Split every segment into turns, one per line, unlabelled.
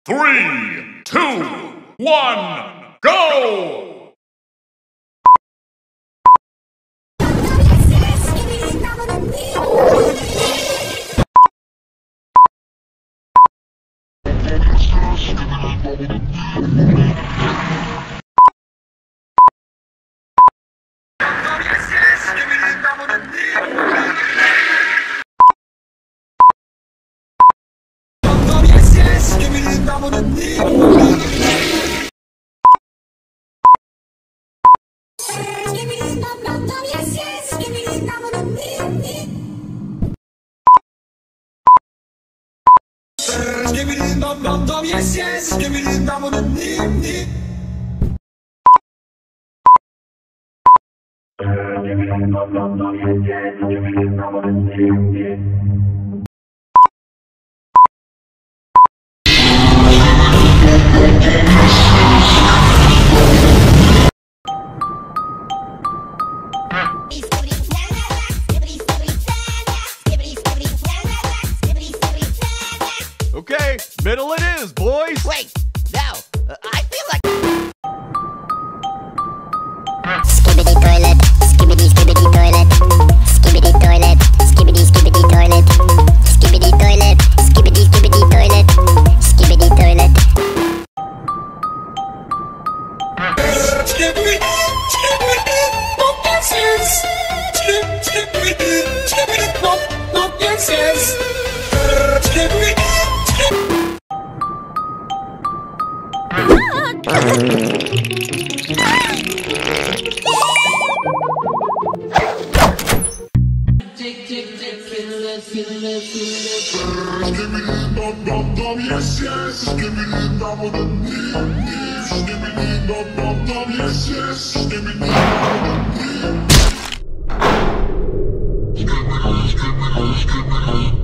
3, 2, 1, go!
Skibidi dum dum dum, yes yes. Skibidi dum dum dum dum. Skibidi dum dum dum, yes yes. Skibidi dum dum dum dum.
Okay, middle it is, boys!
Wait, now, I feel like...
Skibidi toilet, skibidi skibidi toilet, skibidi toilet, skibidi skibidi toilet, skibidi toilet, skibidi skibidi toilet, skibidi toilet.
Skibidi, skibidi, dum yes yes. Skibidi, skibidi, dum yes yes. Skibidi. Skibidi dum dum dum, yes yes. Skibidi dum dum dum. Skibidi dum dum dum, yes yes. Skibidi dum dum dum. Skibidi, skibidi, skibidi.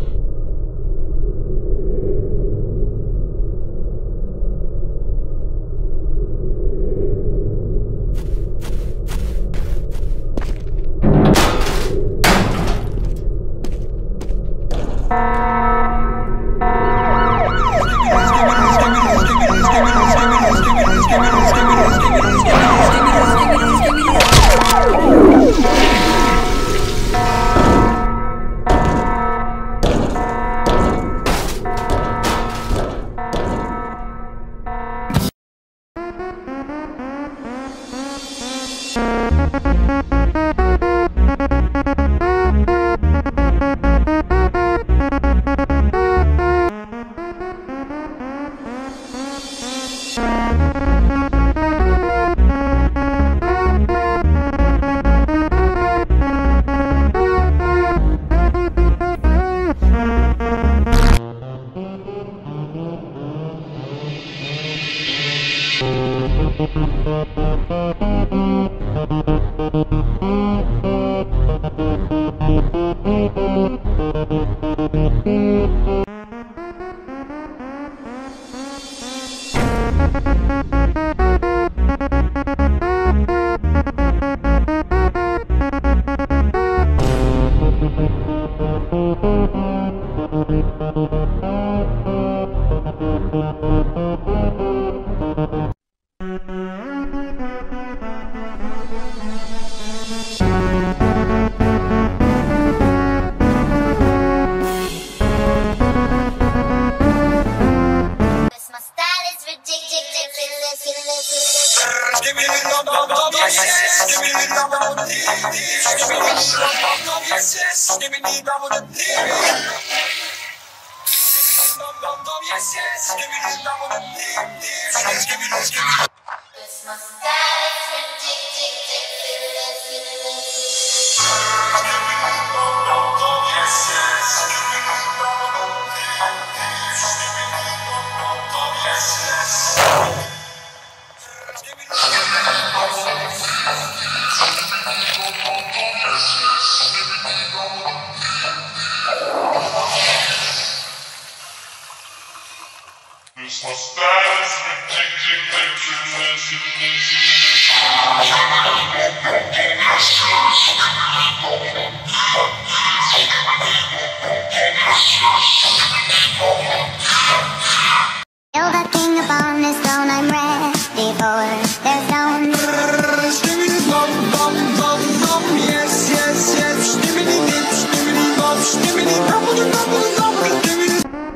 Yoga on the stone, I'm ready for their stone.
Skibidi bum bum bum bum, yes yes yes. Skibidi dip, skibidi bum, skibidi double double double, skibidi.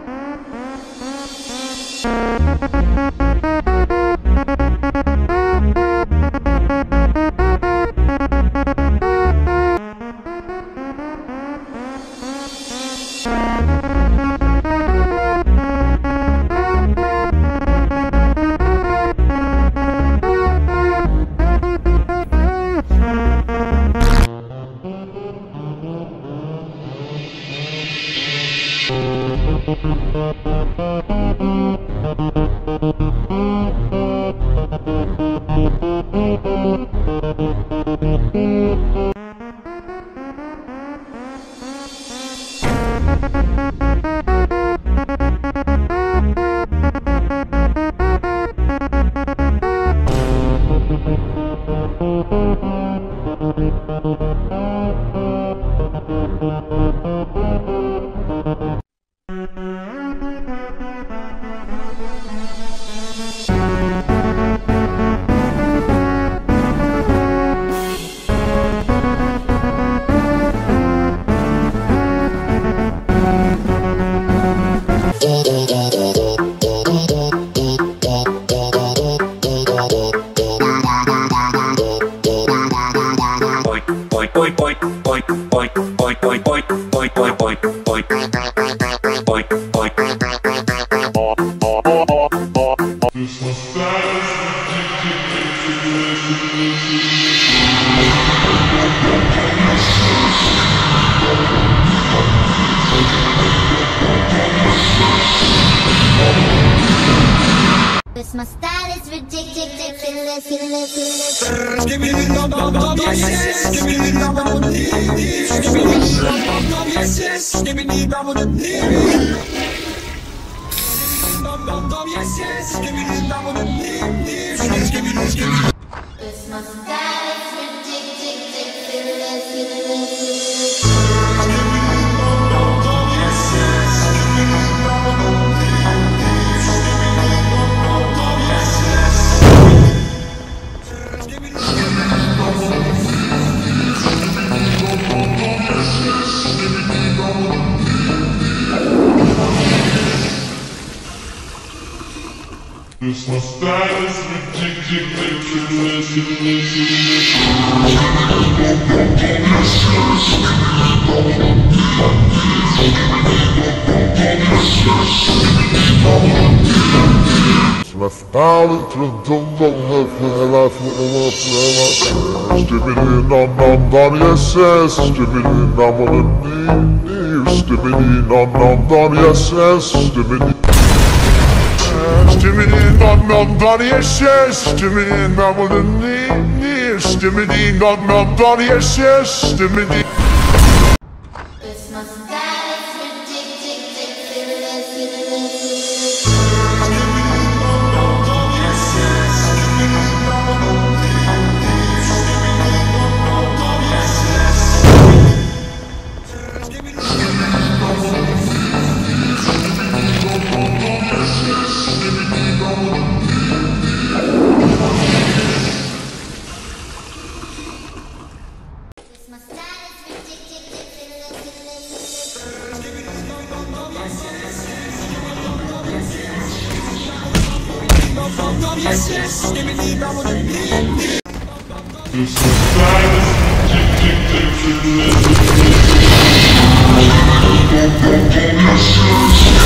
My style is ridiculous.
Skibidi dum dum dum, yes yes. Skibidi dum dum dum, skibidi dum dum dum, yes yes. Skibidi dum dum dum, dum dum dum, yes yes. Skibidi dum dum dum, skibidi skibidi.
My style is ridiculous.
This my style is ridiculous.
My style is Skibidi dum dum dum, yes yes. Skibidi dum dum dum, skibidi dum dum dum, yes yes. Skibidi dum dum dum, yes yes. Skibidi dum dum dum, skibidi dum dum dum, yes yes. Skibidi.
My style is ridiculous.
Yes yes. Skibidi dum dum dum. This my style is ridiculous.